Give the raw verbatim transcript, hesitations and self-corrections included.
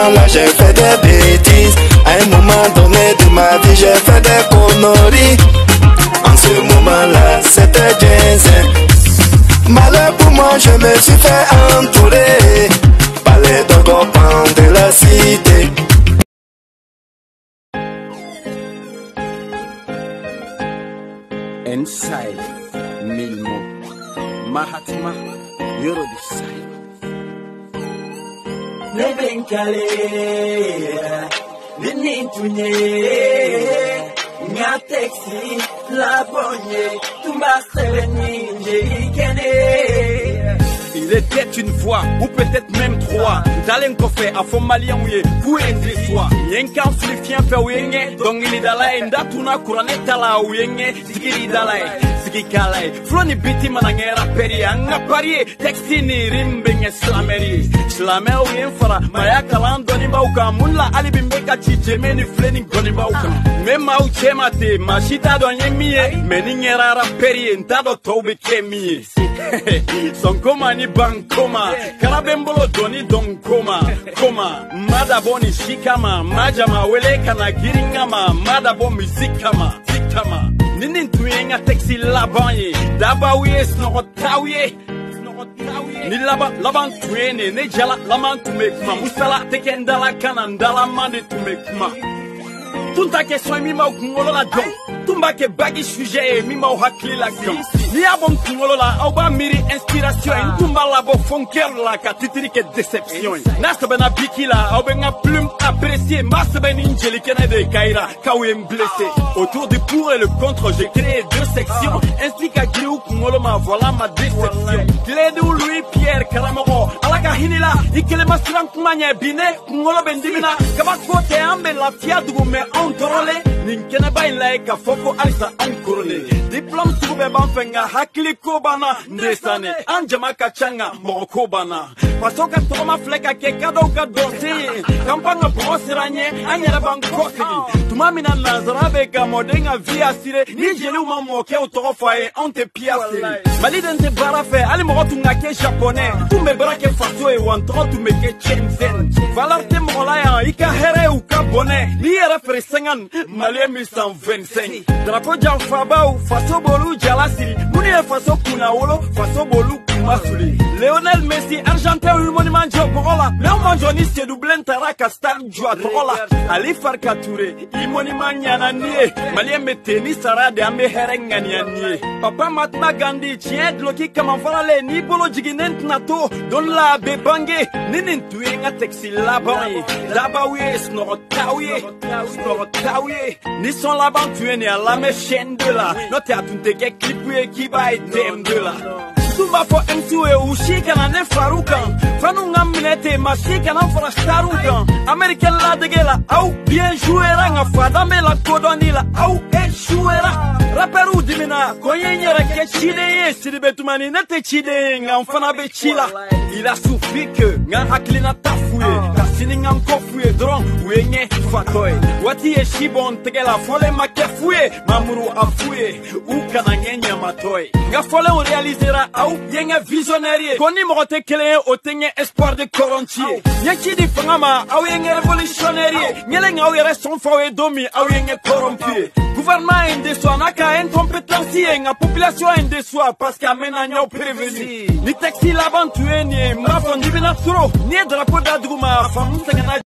moment-là, j'ai fait des bêtises. À un moment donné de ma vie, j'ai fait des conneries. En ce moment-là, c'était Jensen. Malheur pour moi, je me suis fait entourer par les dogopans de la cité. Inside, mille mots. Mahatma, Yoro du Side. Nebenkale, Nintunye, Nga taxi, la bonne, Tumba Seveni, Kene. Il était une fois, ou peut-être même trois. Dalen kofe, a fond malien ouye, pou ende soi. Yenkan flifien fe ouye, dong ili dalai, ndatuna kuraneta la ouye, zigiri dalai, zigi kalai. Floni biti manangera peri, anga parie, textini rimbenge slameri. Slamer ouye fara, maya kalan doni bauka, munla alibimbeka chiche, meni fleni goni bauka. Mema uche mate, machita donye mie, meningera raperi, ntado toube kemie. Son koma ni bankoma, karabembolo doni don koma, koma, madaboni shikama, majama wele kana giringama, madabo mizikama, zikama. Ninin tuyenga texi labanye, dabawiye snogotawiye, ni laba laban tuyene, ne jala laman tumekma, musala tekendala kana ndala mande tumekma. Tunta ke soy mi ma kungolo la don, tumba ke bagi sujet mi ma hakli la don. Ni abon kungolo la oba miri inspiration, tumba la bo fonker la ka titri ke déception. Nasta bena biki la obenga plume appréciée, mas ben ingélique de kaira kawem blessé. Autour du pour et le contre, j'ai créé deux sections. Explique à Griou kungolo ma voilà ma déception. Clédou Louis Pierre Karamoro, alaka hinila, ikele masran kumanya bine kungolo bendimina, kabak kote ambe la fiadu me ontorole, ninkene bay like a foko alisa ankorole. Diplôme soube banfenga hakli kobana ndesane anjama kachanga mokobana. Pasoka toma fleka ke kado ka dosi, kampanga brosiranye anyere bankosi. Tumamina nazarabe ka modenga via sire, ni jeli uma moke utorofaye onte piase. Malidente barafe ali motunga ke japonais, tumbe brake faso e wantro tumeke chenzen. Valarte molaya ika here u kabone, ni era fresengan malemi cent vingt-cinq. Drapeau jalfaba ou faso bolu jalasiri, muni e faso kunawolo, faso bolu kumasuli. Lionel Messi argentin u monument jokorola, Léon Manjoni se doublen taraka star joatrola. Ali Farka Touré, i monument nyana nie, malien meteni sarade ambe herenga nie. Papa Mahatma Gandhi tient loki kama farale ni bolo jiginent nato, don la bebange, ninin tuenga texi labaye, labaye snorotawiye, snorotawiye, ni son laban tuene à la méchaine de la, note à tout te clipouye qui va et thème de la. Tumba fo M C ou shikana ne farukan, fanunga minete mashikana fora starukan. American la degela, au bien jouera nga fadame la kodonila, au échouera. Rapperu dimina, koyenyera ke chide, siribetumani nete chide, nga mfana be chila. Il a suffi que nga aklina tafouye, kasini nga mkofouye dron, ouyenye fatoy. Wati e shibon tegela fole makefouye, mamuru afouye, ou kanangenya matoy. Nga fole on réalisera au yenga visionnaire, koni morote kele o tenye espoir de corontier. Nyaki di fangama, au yenga révolutionnaire, nyele nga au yere son fawe domi, au yenga corrompu. Gouvernement indéçoit, naka incompétentie, nga population indéçoit, parce qu'à mena au prévenu. Ni taxi laban tué, ni mafon dibina trop, ni drapeau d'adrouma, femme